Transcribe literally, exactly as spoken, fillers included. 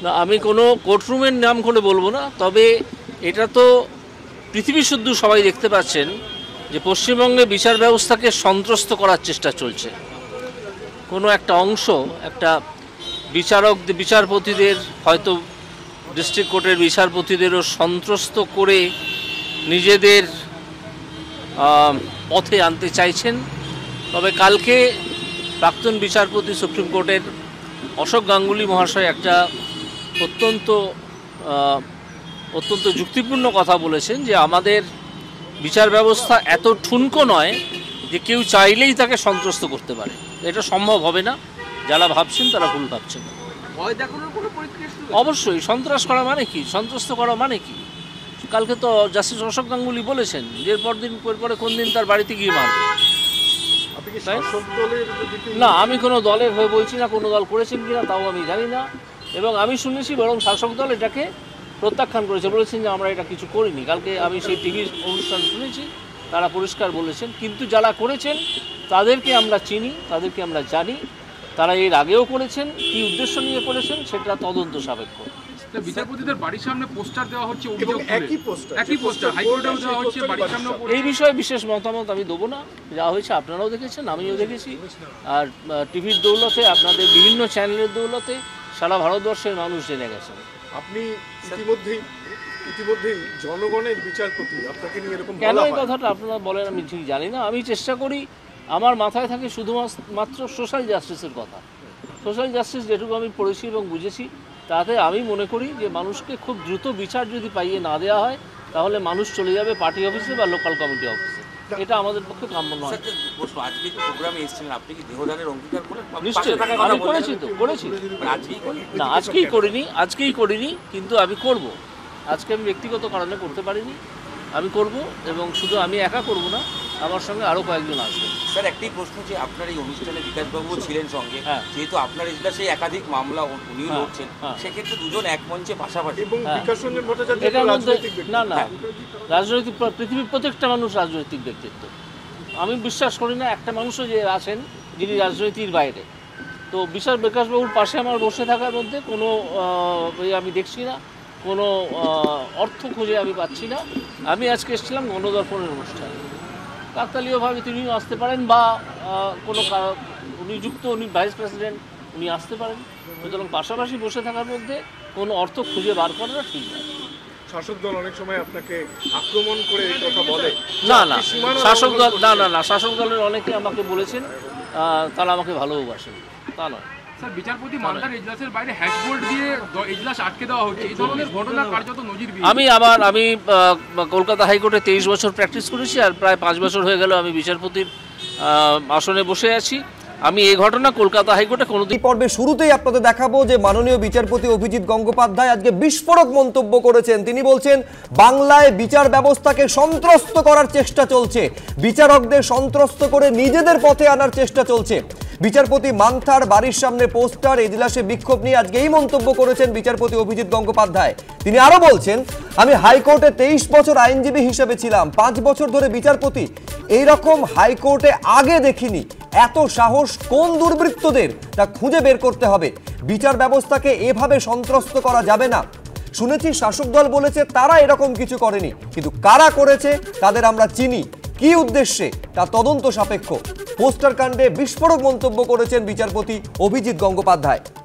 না, আমি কোনো কোর্টরুমের নাম করে বলবো না, তবে এটা তো পৃথিবী শুদ্ধ সবাই দেখতে পাচ্ছেন যে পশ্চিমবঙ্গে বিচার ব্যবস্থাকে সন্ত্রস্ত করার চেষ্টা চলছে। কোনো একটা অংশ একটা বিচারক বিচারপতিদের হয়তো ডিস্ট্রিক্ট কোর্টের বিচারপতিদেরও সন্ত্রস্ত করে নিজেদের পথে আনতে চাইছেন। তবে কালকে প্রাক্তন বিচারপতি সুপ্রিম কোর্টের অশোক গাঙ্গুলি মহাশয় একটা অত্যন্ত অত্যন্ত যুক্তিপূর্ণ কথা বলেছেন যে আমাদের বিচার ব্যবস্থা এত ঠুনকো নয় যে কেউ চাইলেই তাকে সন্ত্রস্ত করতে পারে। এটা সম্ভব হবে না। যারা ভাবছেন তারা ভুল ভাবছেন। অবশ্যই সন্ত্রাস করা মানে কি, সন্ত্রস্ত করা মানে কি? কালকে তো জাস্টিস অশোক গাঙ্গুলি বলেছেন যে পরদিন পরে কোন দিন তার বাড়িতে গিয়ে মারবে। না, আমি কোনো দলের হয়ে বলছি না, কোনো দল করেছেন কিনা তাও আমি জানি না, এবং আমি শুনেছি বরং শাসক দল এটাকে প্রত্যাখ্যান করেছে, বলেছেন যে আমরা এটা কিছু করিনি। কালকে আমি সেই টিভির অনুষ্ঠান শুনেছি, তারা পরিষ্কার বলেছেন। কিন্তু যারা করেছেন তাদেরকে আমরা চিনি, তাদেরকে আমরা জানি, তারা এর আগেও করেছেন, কী উদ্দেশ্য নিয়ে করেছেন সেটা তদন্ত সাপেক্ষ। বিচারপতিদের বাড়ির সামনে পোস্টার দেওয়া হচ্ছে, একই পোস্টার একই পোস্টার হাইকোর্টেও দেওয়া হচ্ছে বাড়ির সামনে। এই বিষয়ে বিশেষ মতামত আমি দেবো না। যা হয়েছে আপনারাও দেখেছেন, আমিও দেখেছি, আর টিভির দৌলতে, আপনাদের বিভিন্ন চ্যানেলের দৌলতে সারা ভারতবর্ষের মানুষ জেনে গেছেন। আপনি ইতিমধ্যেই ইতিমধ্যেই জনগণের বিচারপতি, আপনাকে নিয়ে এরকম কেন এই কথাটা আপনারা বলেন আমি ঠিক জানি না। আমি চেষ্টা করি, আমার মাথায় থাকে শুধুমাত্র সোশ্যাল জাস্টিসের কথা। সোশ্যাল জাস্টিস যেটুকু আমি পড়েছি এবং বুঝেছি, তাতে আমি মনে করি যে মানুষকে খুব দ্রুত বিচার যদি পাইয়ে না দেওয়া হয় তাহলে মানুষ চলে যাবে পার্টি অফিসে বা লোকাল কমিটি অফিসে। এটা আমাদের পক্ষে কাম্য নয়। নিশ্চয়ই আমি করেছি তো করেছি না, আজকেই করিনি আজকেই করিনি কিন্তু আমি করব। আজকে আমি ব্যক্তিগত কারণে করতে পারিনি, আমি করব, এবং শুধু আমি একা করব না, আমার সঙ্গে আরও কয়েকজন আসবে। স্যার, একটি প্রশ্ন, যে আপনার এই অনুষ্ঠানে বিকাশবাবুও ছিলেন সঙ্গে, যেহেতু আপনার এজলাসে একাধিক মামলা উনি লড়ছেন, সেক্ষেত্রে দুজন এক মঞ্চে পাশাপাশি। এটার মধ্যে না না রাজনৈতিক, পৃথিবীর প্রত্যেকটা মানুষ রাজনৈতিক ব্যক্তিত্ব। আমি বিশ্বাস করি না একটা মানুষও যে আছেন যিনি রাজনীতির বাইরে। তো বিশাল বিকাশবাবুর পাশে আমার বসে থাকার মধ্যে কোনো আমি দেখছি না, কোনো অর্থ খুঁজে আমি পাচ্ছি না। আমি আজকে এসেছিলাম গণদর্পণের অনুষ্ঠানে, কাকতালীয়ভাবে তিনিও আসতে পারেন, বা কোনো উনি যুক্ত, উনি ভাইস প্রেসিডেন্ট, উনি আসতে পারেন। সুতরাং পাশাপাশি বসে থাকার মধ্যে কোনো অর্থ খুঁজে বার করাটা ঠিক নয়। শাসক দল অনেক সময় আপনাকে আক্রমণ করে এই কথা বলে। না না শাসক দল না না না শাসক দলের অনেকে আমাকে বলেছেন তারা আমাকে ভালোবাসেন, তা নয়। স্যার, বিচারপতি মান্দার এজলাসের বাইরে হ্যাশবোর্ড দিয়ে এজলাস আটকে দেওয়া হচ্ছে, এই ধরনের ঘটনা কার্যত নজিরবিহীন। আমি আবার আমি কলকাতা হাইকোর্টে তেইশ বছর প্র্যাকটিস করেছি, আর প্রায় পাঁচ বছর হয়ে গেল আমি বিচারপতির আসনে বসে আছি। আমি এই ঘটনা কলকাতা হাইকোর্টে কোনোদিন। পর্বে শুরুতেই আপনাদের দেখাবো যে মাননীয় বিচারপতি অভিজিৎ গঙ্গোপাধ্যায় আজকে বিস্ফোরক মন্তব্য করেছেন। তিনি বলছেন বাংলায় বিচার ব্যবস্থাকে সন্ত্রস্ত করার চেষ্টা চলছে, বিচারকদের সন্ত্রস্ত করে নিজেদের পথে আনার চেষ্টা চলছে। বিচারপতি মান্থার বাড়ির সামনে পোস্টার, এজলাসে বিক্ষোভ নিয়ে আজকে এই মন্তব্য করেছেন বিচারপতি অভিজিৎ গঙ্গোপাধ্যায়। তিনি আরো বলছেন, আমি হাইকোর্টে তেইশ বছর আইনজীবী হিসেবে ছিলাম, পাঁচ বছর ধরে বিচারপতি, এইরকম হাইকোর্টে আগে দেখিনি। এত সাহস কোন দুর্বৃত্তদের, তা খুঁজে বের করতে হবে। বিচার ব্যবস্থাকে এভাবে সন্ত্রস্ত করা যাবে না। শুনেছি শাসক দল বলেছে তারা এরকম কিছু করেনি, কিন্তু কারা করেছে তাদের আমরা চিনি, কি উদ্দেশ্যে তা তদন্ত সাপেক্ষ। পোস্টার কাণ্ডে বিস্ফোরক মন্তব্য করেছেন বিচারপতি অভিজিৎ গঙ্গোপাধ্যায়।